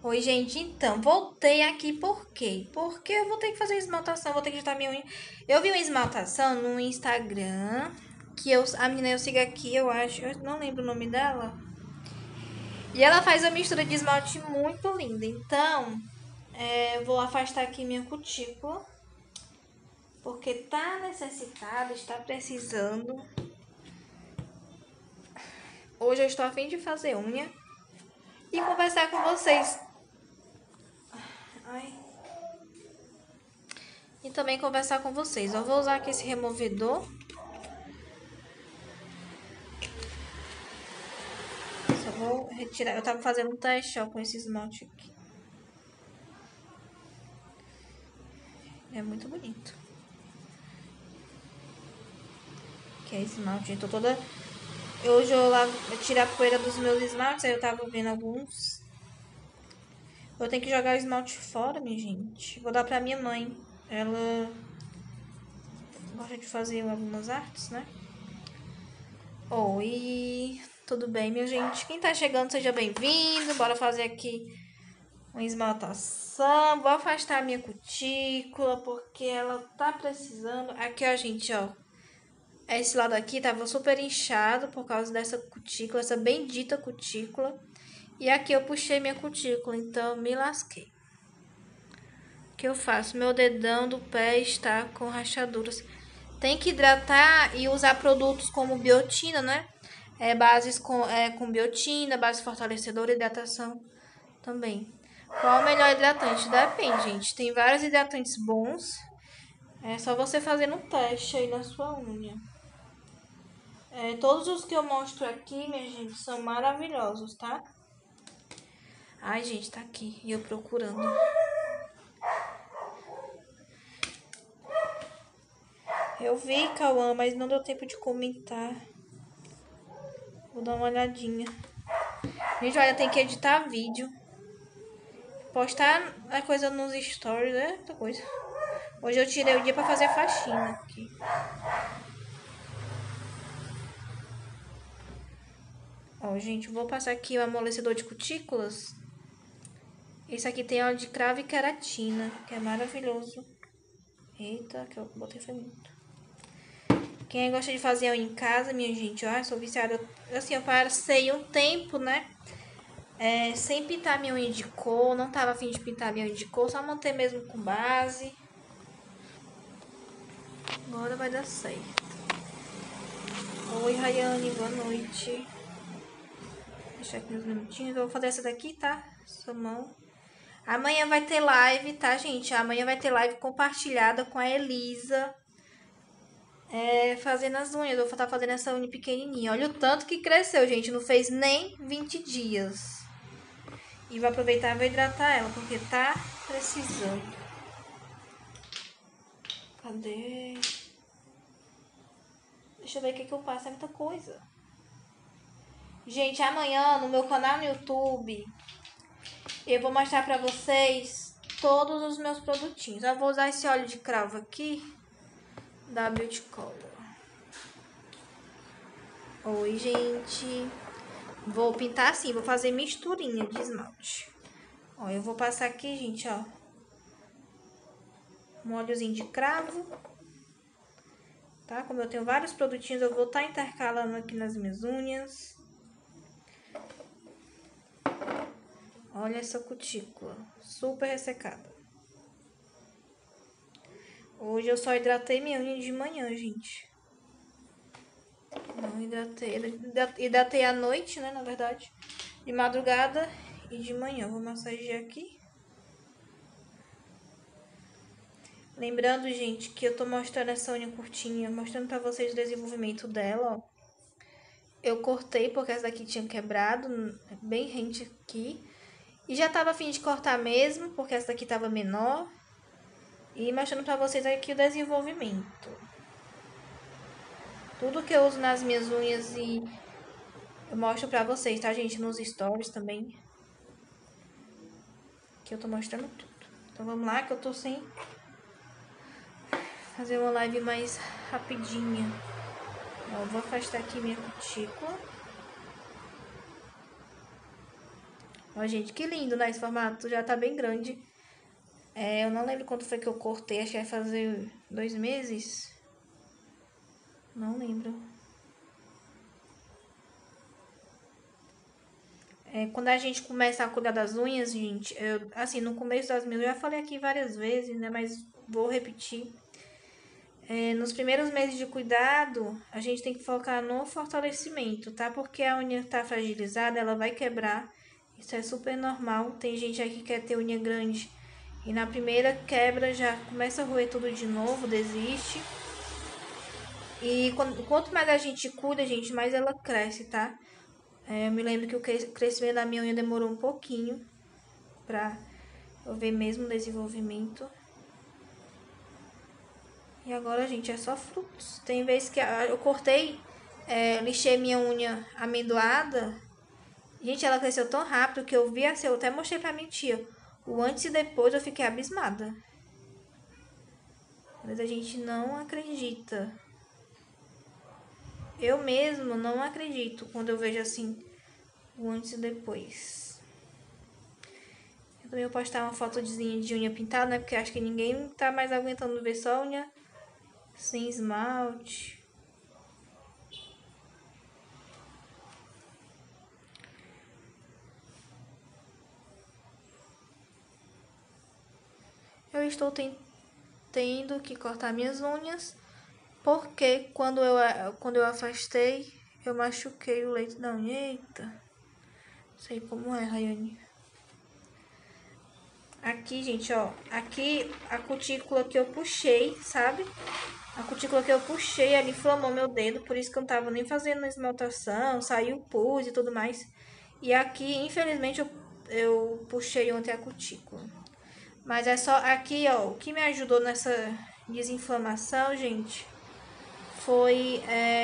Oi, gente, então, voltei aqui por quê? Porque eu vou ter que fazer esmaltação, vou ter que ajeitar minha unha. Eu vi uma esmaltação no Instagram, a menina eu sigo aqui, eu acho, eu não lembro o nome dela. E ela faz uma mistura de esmalte muito linda, então, eu vou afastar aqui minha cutícula, porque tá necessitada, está precisando. Hoje eu estou a fim de fazer unha e conversar com vocês. Ai. E também conversar com vocês. Eu vou usar aqui esse removedor. Só vou retirar. Eu tava fazendo um teste, ó, com esse esmalte aqui. É muito bonito. Que é esmalte. Eu tô toda... Hoje eu tirei a poeira dos meus esmaltes. Aí eu tava vendo alguns. Eu tenho que jogar o esmalte fora, minha gente. Vou dar pra minha mãe. Ela gosta de fazer algumas artes, né? Oi, tudo bem, minha gente? Quem tá chegando, seja bem-vindo. Bora fazer aqui uma esmaltação. Vou afastar a minha cutícula, porque ela tá precisando. Aqui, ó, gente, ó. Esse lado aqui tava super inchado por causa dessa cutícula, essa bendita cutícula. E aqui eu puxei minha cutícula, então me lasquei. O que eu faço? Meu dedão do pé está com rachaduras. Tem que hidratar e usar produtos como biotina, né? Bases com biotina, base fortalecedora e hidratação também. Qual o melhor hidratante? Depende, gente. Tem vários hidratantes bons. É só você fazer um teste aí na sua unha. Todos os que eu mostro aqui, minha gente, são maravilhosos, tá? Ai, gente, tá aqui. E eu procurando. Eu vi, Cauã, mas não deu tempo de comentar. Vou dar uma olhadinha. Gente, olha, tem que editar vídeo. Postar a coisa nos stories, é outra coisa. Hoje eu tirei o dia pra fazer faxina aqui. Ó, gente, vou passar aqui o amolecedor de cutículas. Esse aqui tem óleo de cravo e queratina, que é maravilhoso. Eita, que eu botei foi muito. Quem gosta de fazer unha em casa, minha gente, ó, eu sou viciada. Assim, eu passei um tempo, né? Sem pintar minha unha de cor. Não tava afim de pintar minha unha de cor, só manter mesmo com base. Agora vai dar certo. Oi, Rayane, boa noite. Deixa aqui uns minutinhos. Eu vou fazer essa daqui, tá? Sua mão. Amanhã vai ter live, tá, gente? Amanhã vai ter live compartilhada com a Elisa. Fazendo as unhas. Eu vou estar fazendo essa unha pequenininha. Olha o tanto que cresceu, gente. Não fez nem 20 dias. E vou aproveitar e vou hidratar ela, porque tá precisando. Cadê? Deixa eu ver o que eu faço. É muita coisa. Gente, amanhã no meu canal no YouTube eu vou mostrar pra vocês todos os meus produtinhos. Eu vou usar esse óleo de cravo aqui da Beauty Color. Oi, gente. Vou pintar assim, vou fazer misturinha de esmalte. Ó, eu vou passar aqui, gente, ó. Um óleozinho de cravo. Tá? Como eu tenho vários produtinhos, eu vou estar intercalando aqui nas minhas unhas. Olha essa cutícula, super ressecada. Hoje eu só hidratei minha unha de manhã, gente. Não hidratei. Hidratei à noite, né, na verdade. De madrugada e de manhã. Vou massagear aqui. Lembrando, gente, que eu tô mostrando essa unha curtinha, mostrando pra vocês o desenvolvimento dela, ó. Eu cortei porque essa daqui tinha quebrado, bem rente aqui. E já tava a fim de cortar mesmo, porque essa daqui tava menor. E mostrando pra vocês aqui o desenvolvimento. Tudo que eu uso nas minhas unhas e eu mostro pra vocês, tá, gente? Nos stories também. Que eu tô mostrando tudo. Então vamos lá, que eu tô sem fazer uma live mais rapidinha. Ó, vou afastar aqui minha cutícula. Ó, gente, que lindo, né? Esse formato já tá bem grande. Eu não lembro quanto foi que eu cortei. Acho que vai fazer 2 meses. Não lembro. Quando a gente começa a cuidar das unhas, gente, assim, no começo das minhas, eu já falei aqui várias vezes, né? Mas vou repetir. Nos primeiros meses de cuidado, a gente tem que focar no fortalecimento, tá? Porque a unha tá fragilizada, ela vai quebrar. Isso é super normal. Tem gente aí que quer ter unha grande e na primeira quebra já começa a roer tudo de novo, desiste. E quanto mais a gente cuida, gente, mais ela cresce, tá? Eu me lembro que o crescimento da minha unha demorou um pouquinho pra eu ver mesmo o desenvolvimento. E agora, gente, é só frutos. Tem vezes que eu cortei, lixei minha unha amendoada. Gente, ela cresceu tão rápido que eu vi assim, eu até mostrei pra minha tia. O antes e depois eu fiquei abismada. Mas a gente não acredita. Eu mesmo não acredito quando eu vejo assim o antes e depois. Eu também vou postar uma foto de unha pintada, né? Porque acho que ninguém tá mais aguentando ver só unha sem esmalte. Eu estou tendo que cortar minhas unhas porque quando eu afastei, eu machuquei o leito da unha. Eita, sei como é, Rayane. Aqui, gente, ó, aqui a cutícula que eu puxei, sabe? A cutícula que eu puxei, ela inflamou meu dedo, por isso que eu não tava nem fazendo esmaltação, saiu pus e tudo mais. E aqui, infelizmente, eu puxei ontem a cutícula. Mas é só aqui, ó, o que me ajudou nessa desinflamação, gente, foi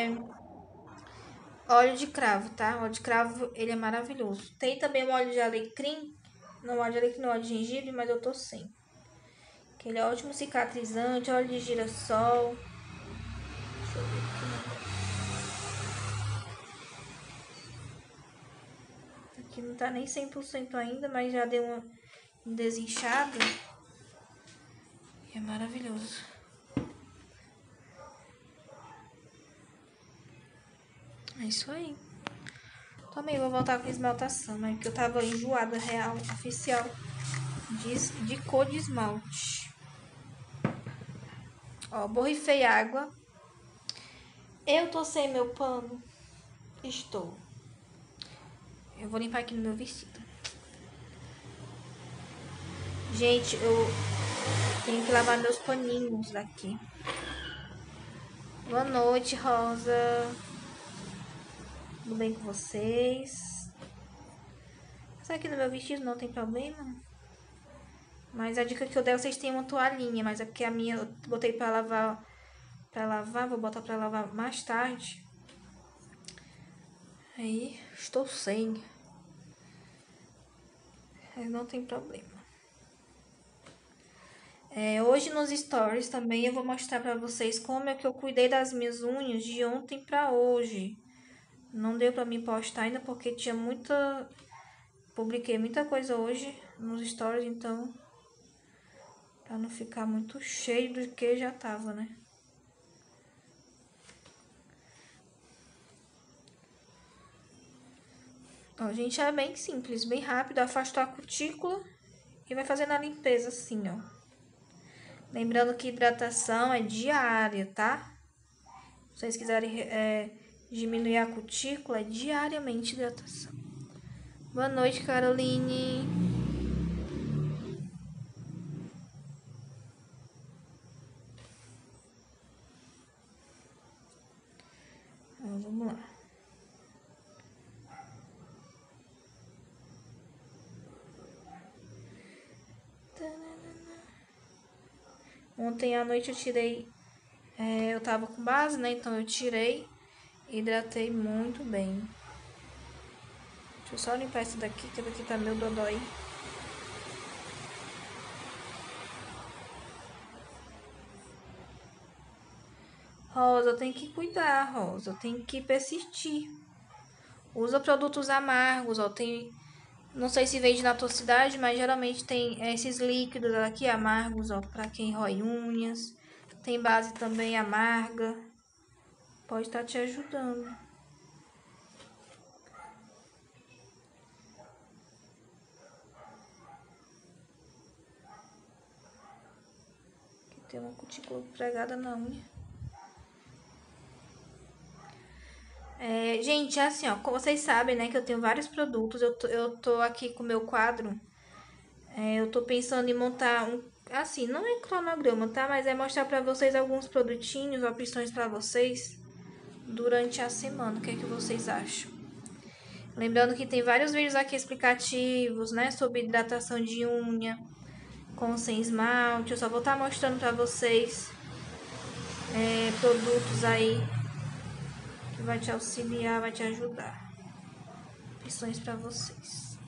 óleo de cravo, tá? Óleo de cravo, ele é maravilhoso. Tem também o óleo de alecrim, não óleo de alecrim, não óleo de gengibre, mas eu tô sem. Que ele é ótimo cicatrizante, óleo de girassol. Deixa eu ver aqui. Aqui não tá nem 100% ainda, mas já deu uma desinchada. É maravilhoso. É isso aí. Também vou voltar com esmaltação, né? Porque eu tava enjoada real, oficial, de cor de esmalte. Ó, borrifei água. Eu tô sem meu pano. Estou. Eu vou limpar aqui no meu vestido. Gente, eu tenho que lavar meus paninhos daqui. Boa noite, Rosa. Tudo bem com vocês? Isso aqui no meu vestido não tem problema. Mas a dica que eu dei, vocês têm uma toalhinha. Mas é porque a minha eu botei pra lavar. Vou botar pra lavar mais tarde. Aí, estou sem. Mas não tem problema. Hoje nos stories também eu vou mostrar pra vocês como é que eu cuidei das minhas unhas de ontem pra hoje. Não deu pra me postar ainda porque tinha muita... Publiquei muita coisa hoje nos stories, então... Pra não ficar muito cheio do que já tava, né? Ó, gente, é bem simples, bem rápido. Afastou a cutícula e vai fazendo a limpeza assim, ó. Lembrando que hidratação é diária, tá? Se vocês quiserem diminuir a cutícula, é diariamente hidratação. Boa noite, Caroline. Vamos lá. Ontem à noite eu tirei... eu tava com base, né? Então eu tirei e hidratei muito bem. Deixa eu só limpar esse daqui, que daqui tá meio dodói. Rosa, tem que cuidar, Rosa. Tem que persistir. Usa produtos amargos, ó. Não sei se vende na tua cidade, mas geralmente tem esses líquidos aqui amargos, ó, pra quem rói unhas. Tem base também amarga. Pode estar te ajudando. Aqui tem uma cutícula pregada na unha. Gente, assim, ó, como vocês sabem, né, que eu tenho vários produtos. Eu tô aqui com o meu quadro. Eu tô pensando em montar assim, não é cronograma, tá? Mas é mostrar pra vocês alguns produtinhos, opções pra vocês durante a semana. O que é que vocês acham? Lembrando que tem vários vídeos aqui explicativos, né? Sobre hidratação de unha, com sem esmalte. Eu só vou estar mostrando pra vocês produtos aí que vai te auxiliar, vai te ajudar. Opções pra vocês.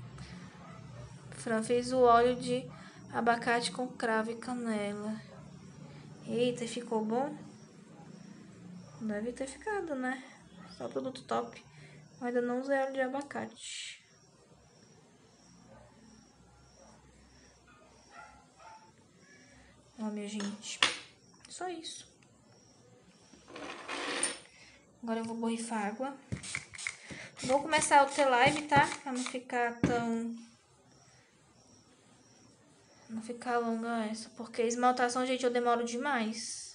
Fran fez o óleo de abacate com cravo e canela. Eita, ficou bom? Deve ter ficado, né? Só produto top. Eu ainda não usei óleo de abacate. Ó, minha gente. Só isso. Agora eu vou borrifar água. Vou começar outra live, tá? Pra não ficar tão... Não ficar longa essa. Porque esmaltação, gente, eu demoro demais.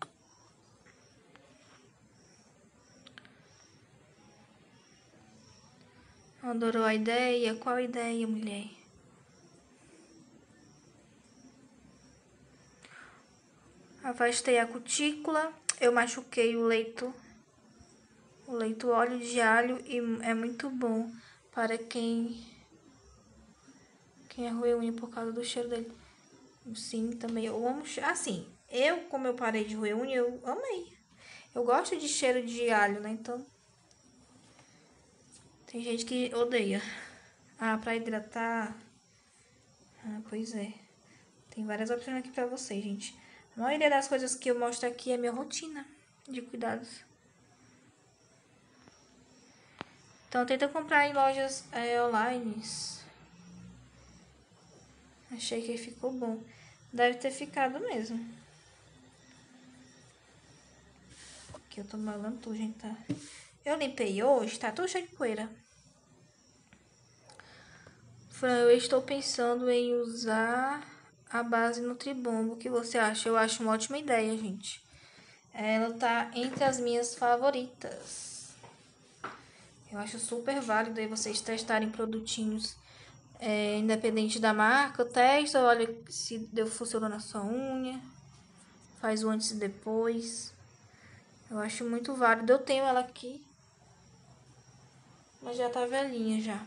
Adorou a ideia? Qual ideia, mulher? Afastei a cutícula. Eu machuquei o leito. O leito óleo de alho. E é muito bom para quem é unha por causa do cheiro dele. Sim, também. Eu amo... Assim, como eu parei de roer unha, eu amei. Eu gosto de cheiro de alho, né? Então... Tem gente que odeia. Ah, pra hidratar... Ah, pois é. Tem várias opções aqui pra vocês, gente. A maioria das coisas que eu mostro aqui é minha rotina de cuidados. Então, tenta comprar em lojas online. Achei que ficou bom. Deve ter ficado mesmo. Aqui eu tô malando tudo, gente, tá? Eu limpei hoje, tá tudo cheio de poeira. Fran, eu estou pensando em usar a base Nutribombo. O que você acha? Eu acho uma ótima ideia, gente. Ela tá entre as minhas favoritas. Eu acho super válido aí vocês testarem produtinhos independente da marca. Testa, olha se funcionou na sua unha. Faz o antes e depois. Eu acho muito válido. Eu tenho ela aqui, mas já tá velhinha já.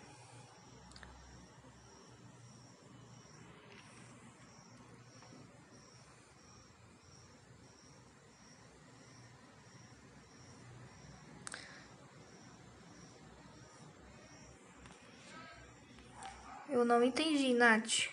Eu não entendi, Nath.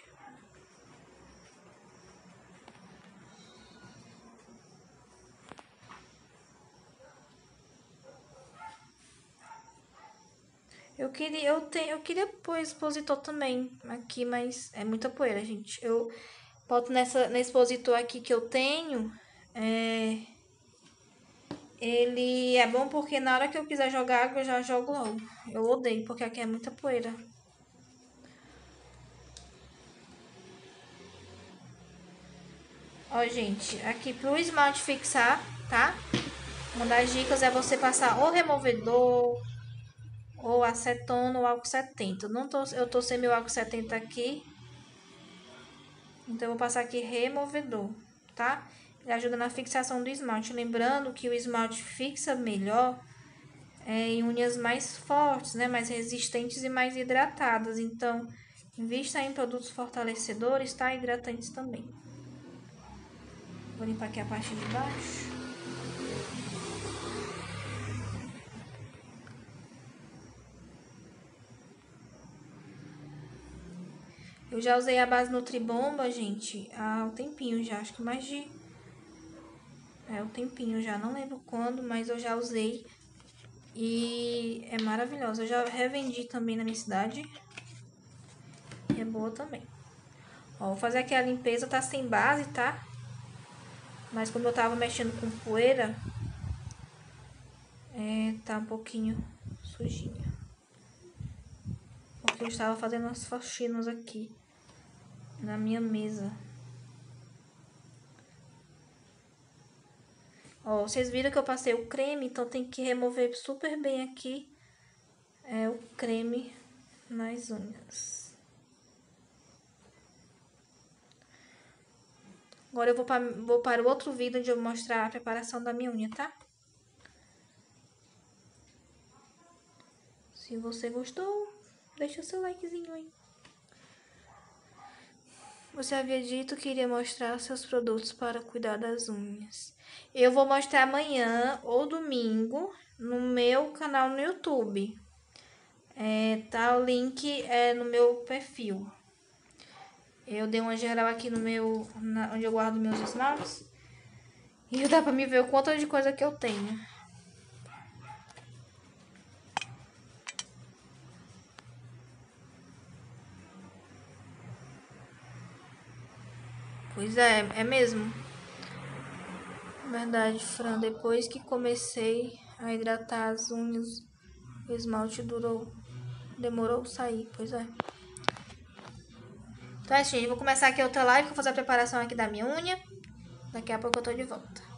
Eu queria pôr expositor também aqui, mas é muita poeira, gente. Eu boto nesse expositor aqui que eu tenho. Ele é bom porque na hora que eu quiser jogar água, eu já jogo logo. Eu odeio, porque aqui é muita poeira. Ó, gente, aqui pro esmalte fixar, tá? Uma das dicas é você passar ou removedor, ou acetona ou álcool 70. Eu tô sem meu álcool 70 aqui. Então, eu vou passar aqui removedor, tá? Ele ajuda na fixação do esmalte. Lembrando que o esmalte fixa melhor em unhas mais fortes, né? Mais resistentes e mais hidratadas. Então, invista em produtos fortalecedores, tá? Hidratantes também. Vou limpar aqui a parte de baixo. Eu já usei a base Nutribomba, gente, há um tempinho já. Acho que mais de... um tempinho já. Não lembro quando, mas eu já usei. E é maravilhosa. Eu já revendi também na minha cidade. é boa também. Ó, vou fazer aqui a limpeza, tá sem base, tá? Mas como eu tava mexendo com poeira, tá um pouquinho sujinha. Porque eu estava fazendo as faxinas aqui na minha mesa. Ó, vocês viram que eu passei o creme, então tem que remover super bem aqui o creme nas unhas. Agora eu vou para o outro vídeo onde eu vou mostrar a preparação da minha unha, tá? Se você gostou, deixa o seu likezinho aí. Você havia dito que iria mostrar seus produtos para cuidar das unhas. Eu vou mostrar amanhã ou domingo no meu canal no YouTube. Tá o link no meu perfil. Eu dei uma geral aqui no meu, onde eu guardo meus esmaltes. E dá pra me ver o quanto de coisa que eu tenho. Pois é mesmo. Verdade, Fran. Depois que comecei a hidratar as unhas, o esmalte demorou a sair. Pois é. Então é assim, gente. Vou começar aqui outra live. Vou fazer a preparação aqui da minha unha. Daqui a pouco eu tô de volta.